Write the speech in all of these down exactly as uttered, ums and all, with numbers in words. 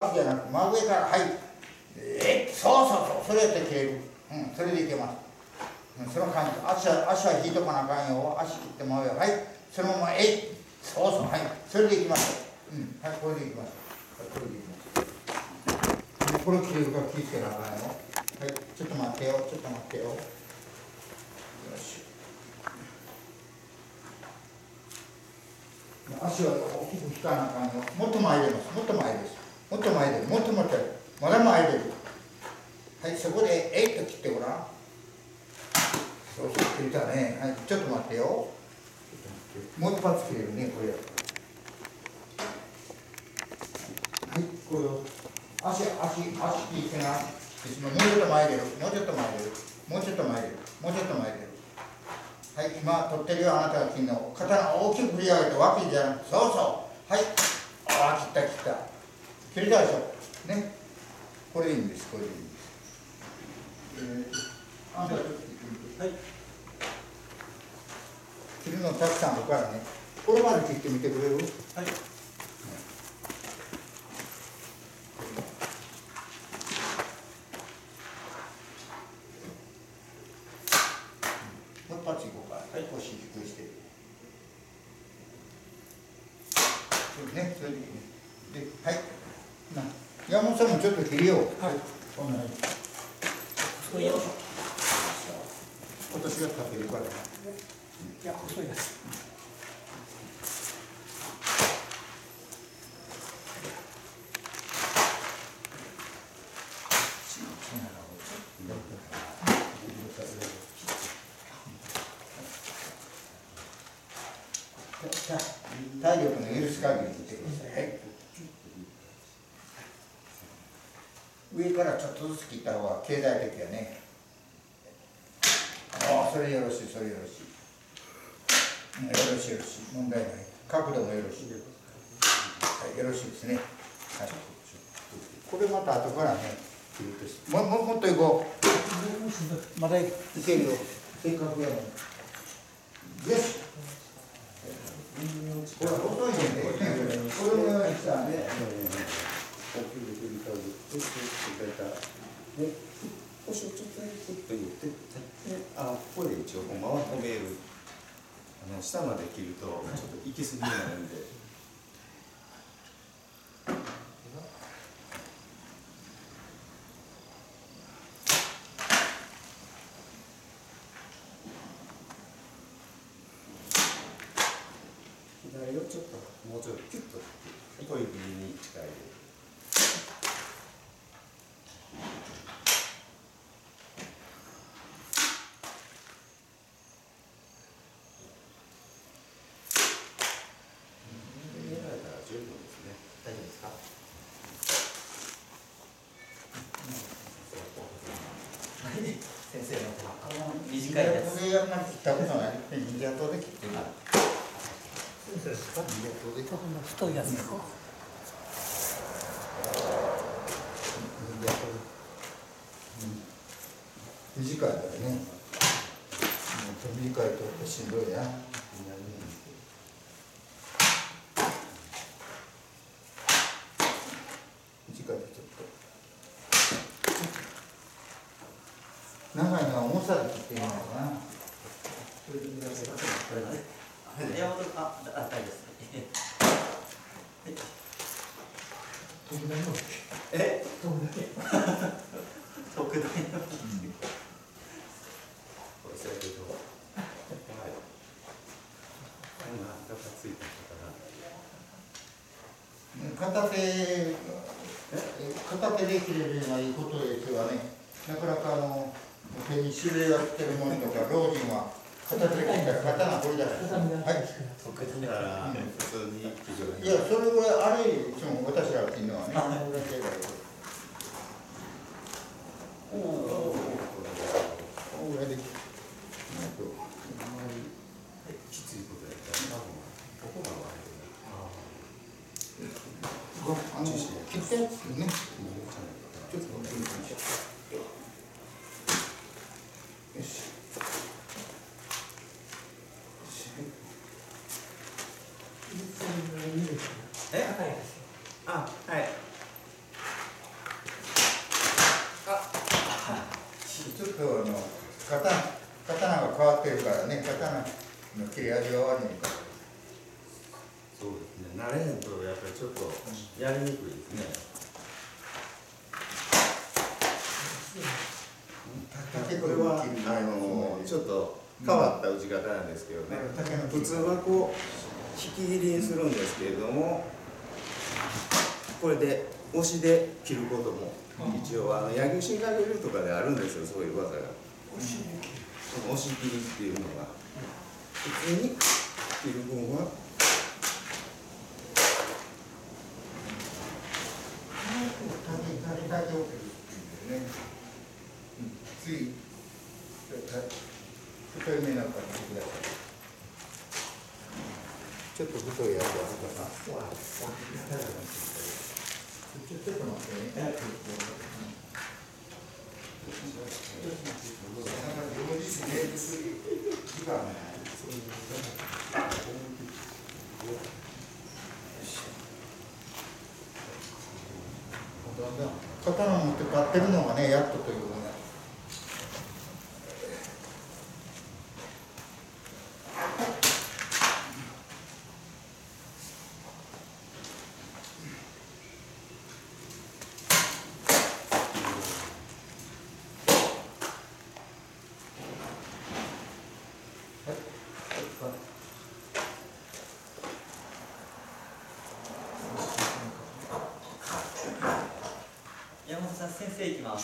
じゃなく真上から、はい、えー、そうそうそう、それやって切れる、うん、それでいけます、うん、その感じ、足は足は引いとかなあかんよ、足切って真上、はい、そのまま、えい、そうそう、はい、それでいきます、うん、はい、これでいきます、はい、これでいきます、これ切れるから気ぃつけなあかんよ、はい、ちょっと待ってよ、ちょっと待ってよ、よし。足は大きく引かなあかんよ。もっと前出ます。もっと前です。もっと前出る。もっともっとまだ前出る。はい、そこでえいっと切ってごらん。そうそう、切れたね。はい、ちょっと待ってよ。もう一発切れるね、これ。はい、これを。足、足、足引いてな。もうちょっと前出る。もうちょっと前出る。もうちょっと前出る。もうちょっと前出る。はい、今取ってるよ、あなたが切るの。刀を大きく振り上げて脇じゃなくて、そうそう。はい。ああ、切った切った。切れたでしょ。ね。これでいいんです、これでいいんです。えー、あんたちょっと切ってみて。はい。切るのたくさんあるからね。これまで切ってみてくれる？はい。もう一発いこうか。はい、腰低くして。そうね、それでいいね。で、はい。な、山本さんもちょっと切りよう。はい。こんなに。そうよ。私が食べるから。いや、細いです。体力の許す限り切ってください。はい。上からちょっとずつ切った方が経済的やね。ああ、それよろしい、それよろしい。よろしい、よろしい。問題ない。角度もよろしい。はい、よろしいですね。はい。これまた後からね、もももっといこう。まだいけるよ。せっかくやもん。よし。これ細いね。これもようにしたね。 腰をちょっとだけクッと入れて、あ、ここで一応こう回止める。あの下まで切るとちょっと行き過ぎになるんで。左をちょっともうちょっとキュッと小指に近い。 先生の短いやつ。 これあんまり切ったことない。忍者刀で切ってる。そうですか。忍者刀で。 太いやつですか。 忍者刀。短いからね。短いとしんどいな。短いとちょっと。長いのは重さで切っていいのかな。それで見られます。これね。 山本あ、あ、大丈夫です。 特大の。 え？ 特大。 特大の。 これだけど。はい。今片付いたから。片手。片手で切れるのはいいことですよね。なかなかあの。手にしびれが来てるものとか老人は片手で切ったら刀掘り出す。はい。 だから普通にいやそれぐらいあれいつも私らが切るのはね。おお。これで。 きついことやったら多分ここが悪い。 あの切ったやつね。ちょっと見てみましょう。よし。 え？あ、はい。 刀の切れ味が悪いのか。 そうですね、慣れへんとやっぱりちょっとやりにくいですね。これはあのちょっと変わった打ち方なんですけどね、普通はこう引き切りにするんですけれども、これで押しで切ることも一応あの野球新外流とかであるんですよ、そういう技が。押し切りっていうのが普通に切る分は次、太い目なんかにしてください。ちょっと太いやつはちょっとちょっと待ってね。刀持って買ってるのがね、やっとというかね。 山本さん、先生いきます。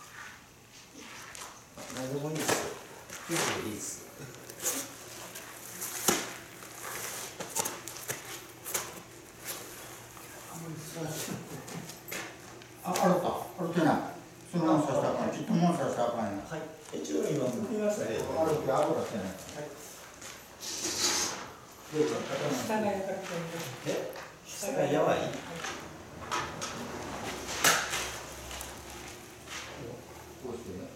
何でもいいですよ。結構いいです。 あ、あるか、あるてない。そのままさせたらあかん。ちょっともんさせたらあかんや。 はい。 一応今向きましたね。 あるってあるかしてない。 はい。 どうか、刀。 え、下がやばい。 こうしてね。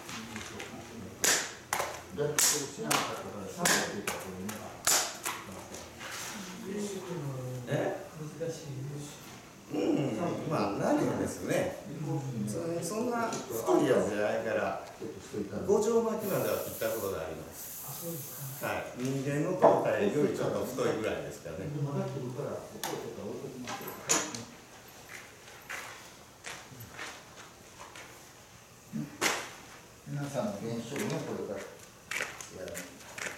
だって知らなかったからさんかいって言ったらこれね。 え、難しい。 うん、まあ何ですね。そ, そんな太いやつじゃないから、五条巻きまでは切ったことがあります。 あ、そうですか。 はい、人間の胴体よりちょっと太いぐらいですからね。 皆さんの練習もこれからやる。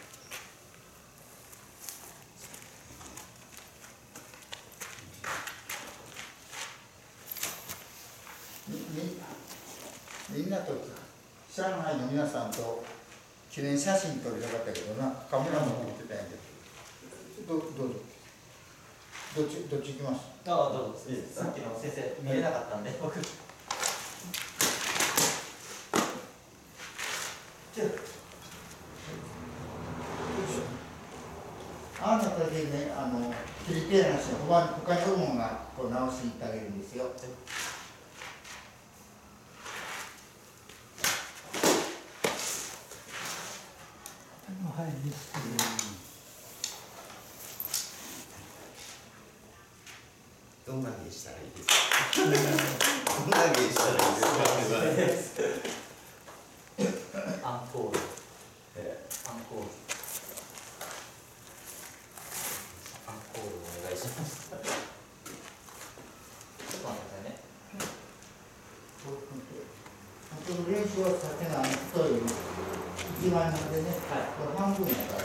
みんなと上海の皆さんと記念写真撮りたかったけどな、カメラも持ってたんやけど、どどうぞ、どっちどっち行きます？ ああ、どうぞ。さっきの先生見えなかったんで、僕。 あなたでね、あの切り手なしの他他に部門がこう直しに行ってあげるんですよ。 はい、 どんなにしたらいいですか。どんなにしたらいいですか。 アンコール。え、アンコール。アンコールお願いします。ちょっと待ってくださいね。 本当に練習はさせない太い一枚までね、はい、これ半分やから。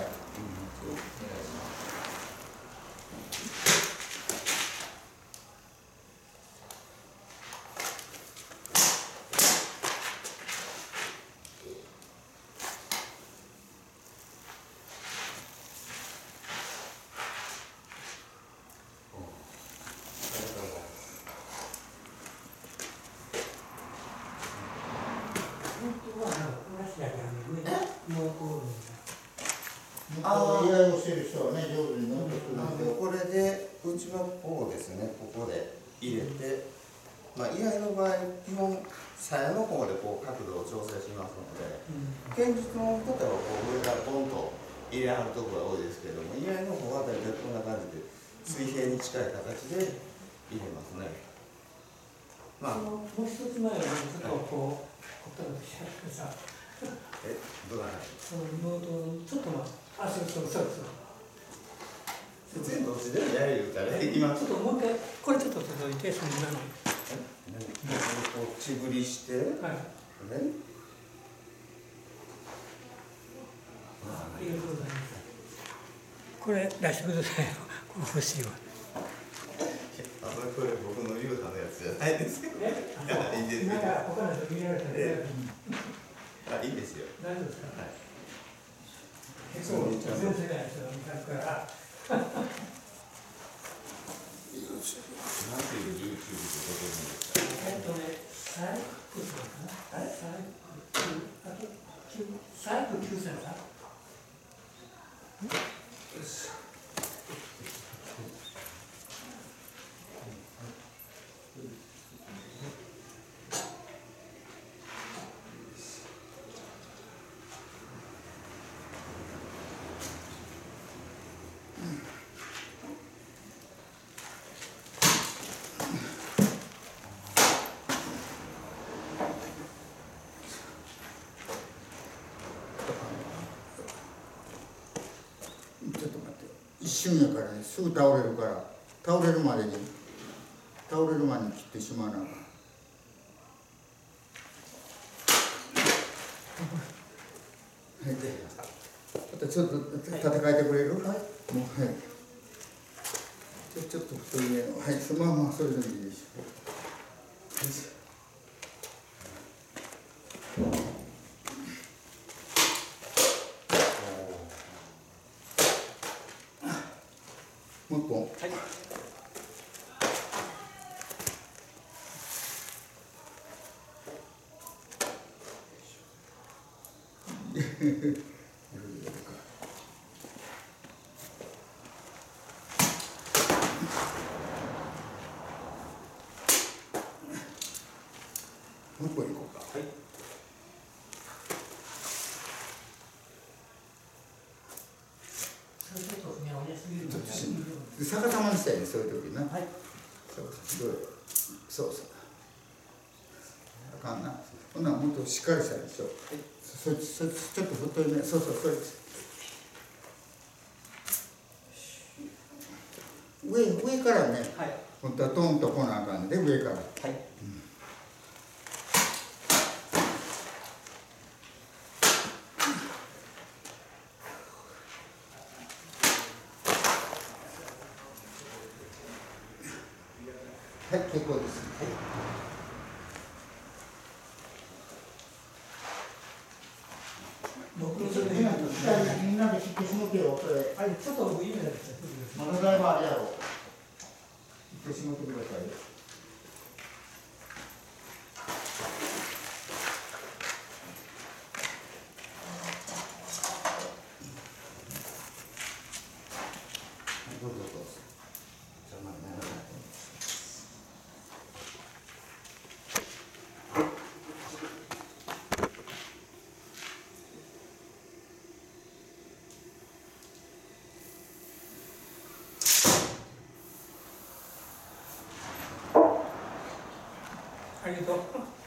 ああ、依頼をしてる人はね、上手に乗ってくるんで。 これでうちの方ですね、ここで入れて、まあ、依頼の場合、基本、鞘の方でこう角度を調整しますので、剣術の方はこう上からポンと入れはるところが多いですけれども、依頼の方は大体こんな感じで、水平に近い形で入れますね。まあ、 もう一つ前はちょっとこう、こったらしゃってさ。 え、どうだ。 その妹ちょっと待って、あ、そうそうそうそう。 別にどっちでもやるから今ちょっともう一回これちょっと届いてその今の。 何こっち振りして、 はい。 ね。 ありがとうございます。これ出してくださいよ。これ欲しいわ。 あ、これ僕の言うたのやつじゃないですか。 え、 いいですよ。 なんか他の人見られたら、 あ、いいですよ。 大丈夫ですか。 はい。 結構全世代の人が見たから。 なんていう YouTube ってことですか。 えっとね、サイクルかな。あれ、サイクル、あとサイクルきゅうせんさん。よし。 ちょっと待ってよ、一瞬やからね、すぐ倒れるから、倒れるまでに倒れるまでに切ってしまうな。はい、あとちょっと戦えてくれる？はい、もうはい。ちょちょっと太いめの、はい、そのままそれでもいいです。もう一本。はい。もう一本行こうか。はい。 それちょっとふにゃふにゃすぎるので。 逆さまにしたいね、そういう時な。 はい。 そうそうそう。あかんな。ほんならもっとしっかりしたでしょ。はい。そそちょっと太いめ。そうそうそう。上上からね。はい。本当はトンとこなあかんで上から。はい。はい、結構です。はい。 僕のそれでみんなで知ってしもけよ、それ。 はい、ちょっと僕いいねです。 まだだいぶあれやろ。知ってしもってください。どうぞどうぞ。邪魔にならない。 ありがとう。